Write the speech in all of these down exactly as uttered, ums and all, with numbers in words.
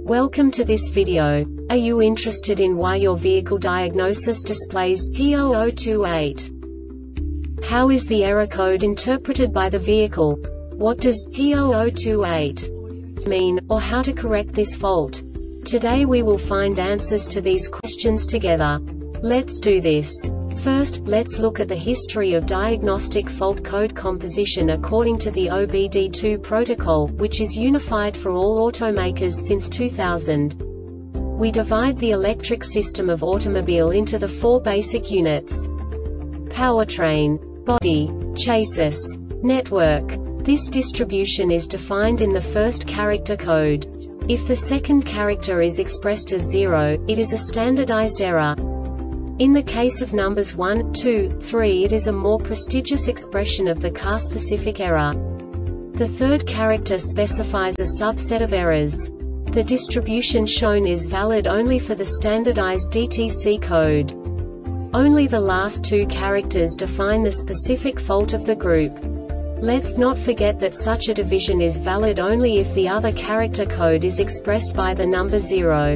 Welcome to this video. Are you interested in why your vehicle diagnosis displays P zero zero two eight? How is the error code interpreted by the vehicle? What does P zero zero two eight mean, or how to correct this fault? Today we will find answers to these questions together. Let's do this. First, let's look at the history of diagnostic fault code composition according to the O B D two protocol, which is unified for all automakers since two thousand. We divide the electric system of automobile into the four basic units: powertrain, body, chassis, network. This distribution is defined in the first character code. If the second character is expressed as zero, it is a standardized error. In the case of numbers one, two, three, it is a more prestigious expression of the car-specific error. The third character specifies a subset of errors. The distribution shown is valid only for the standardized D T C code. Only the last two characters define the specific fault of the group. Let's not forget that such a division is valid only if the other character code is expressed by the number zero.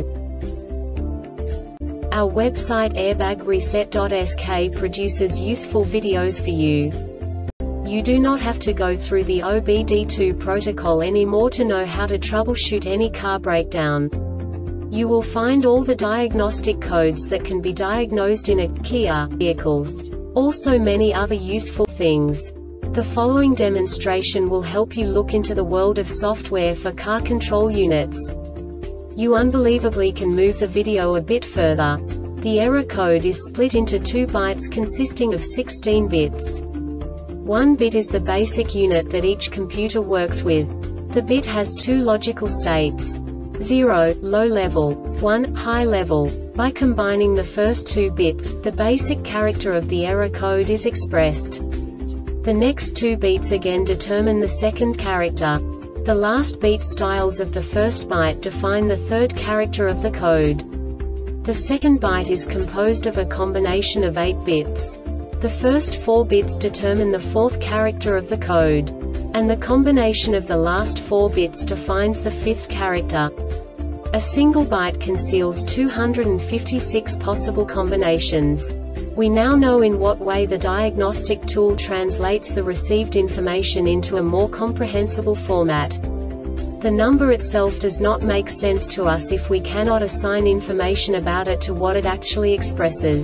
Our website airbag reset dot S K produces useful videos for you. You do not have to go through the O B D two protocol anymore to know how to troubleshoot any car breakdown. You will find all the diagnostic codes that can be diagnosed in a Kia vehicles. Also many other useful things. The following demonstration will help you look into the world of software for car control units. You unbelievably can move the video a bit further. The error code is split into two bytes consisting of sixteen bits. One bit is the basic unit that each computer works with. The bit has two logical states: zero, low level, one, high level. By combining the first two bits, the basic character of the error code is expressed. The next two beats again determine the second character. The last beat styles of the first byte define the third character of the code. The second byte is composed of a combination of eight bits. The first four bits determine the fourth character of the code. And the combination of the last four bits defines the fifth character. A single byte conceals two hundred fifty-six possible combinations. We now know in what way the diagnostic tool translates the received information into a more comprehensible format. The number itself does not make sense to us if we cannot assign information about it to what it actually expresses.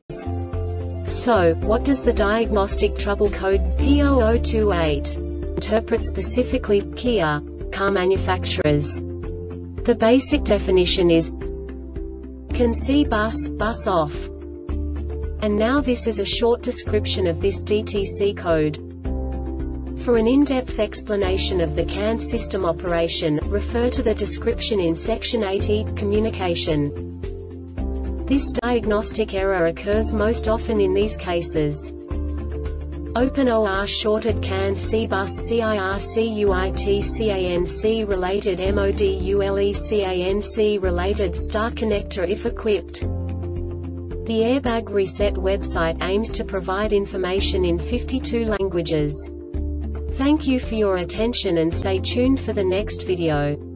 So, what does the diagnostic trouble code P zero zero two eight interpret specifically for Kia car manufacturers? The basic definition is can see bus, bus off. And now this is a short description of this D T C code. For an in-depth explanation of the C A N system operation, refer to the description in section eighty, Communication. This diagnostic error occurs most often in these cases: Open O R shorted C A N C bus C I R C U I T C A N C related module C A N C related star connector if equipped. The Airbag Reset website aims to provide information in fifty-two languages. Thank you for your attention and stay tuned for the next video.